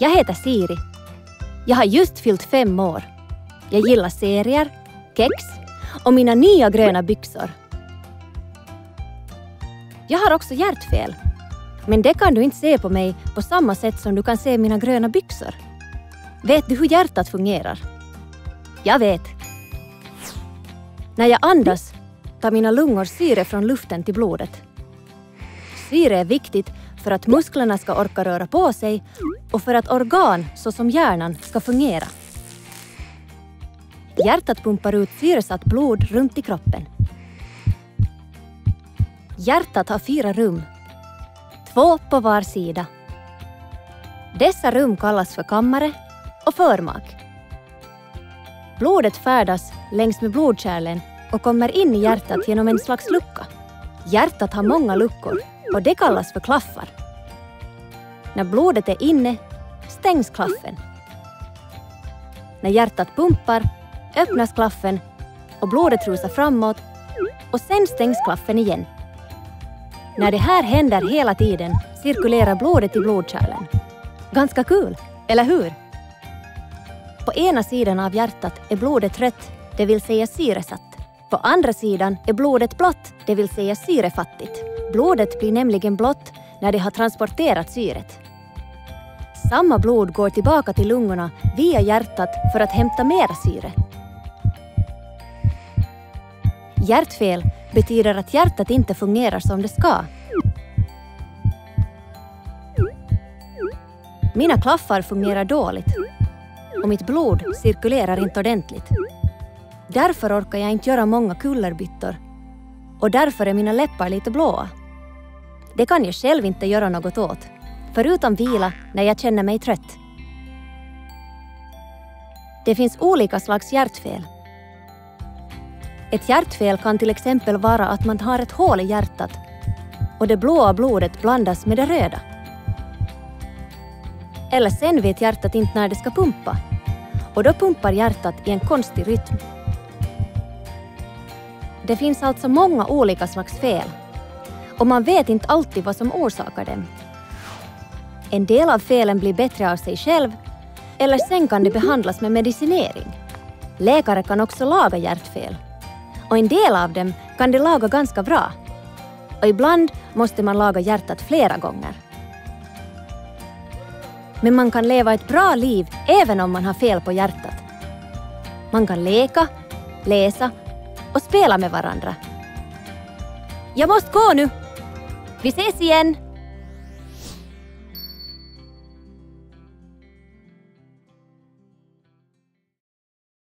Jag heter Siri. Jag har just fyllt 5 år. Jag gillar serier, kex och mina nya gröna byxor. Jag har också hjärtfel. Men det kan du inte se på mig på samma sätt som du kan se mina gröna byxor. Vet du hur hjärtat fungerar? Jag vet. När jag andas tar mina lungor syre från luften till blodet. Syre är viktigt för att musklerna ska orka röra på sig och för att organ såsom hjärnan ska fungera. Hjärtat pumpar ut syresatt blod runt i kroppen. Hjärtat har 4 rum. 2 på var sida. Dessa rum kallas för kammare och förmak. Blodet färdas längs med blodkärlen och kommer in i hjärtat genom en slags lucka. Hjärtat har många luckor och det kallas för klaffar. När blodet är inne stängs klaffen. När hjärtat pumpar öppnas klaffen och blodet rusar framåt och sen stängs klaffen igen. När det här händer hela tiden cirkulerar blodet i blodkärlen. Ganska kul, eller hur? På ena sidan av hjärtat är blodet rött, det vill säga syresatt. På andra sidan är blodet blått, det vill säga syrefattigt. Blodet blir nämligen blått när det har transporterat syret. Samma blod går tillbaka till lungorna via hjärtat för att hämta mera syre. Hjärtfel betyder att hjärtat inte fungerar som det ska. Mina klaffar fungerar dåligt och mitt blod cirkulerar inte ordentligt. Därför orkar jag inte göra många kullerbyttor och därför är mina läppar lite blåa. Det kan jag själv inte göra något åt, förutom vila när jag känner mig trött. Det finns olika slags hjärtfel. Ett hjärtfel kan till exempel vara att man har ett hål i hjärtat och det blåa blodet blandas med det röda. Eller sen vet hjärtat inte när det ska pumpa och då pumpar hjärtat i en konstig rytm. Det finns alltså många olika slags fel och man vet inte alltid vad som orsakar dem. En del av felen blir bättre av sig själv eller sen kan det behandlas med medicinering. Läkare kan också laga hjärtfel. Och en del av dem kan de laga ganska bra. Och ibland måste man laga hjärtat flera gånger. Men man kan leva ett bra liv även om man har fel på hjärtat. Man kan leka, läsa och spela med varandra. Jag måste gå nu. Vi ses igen!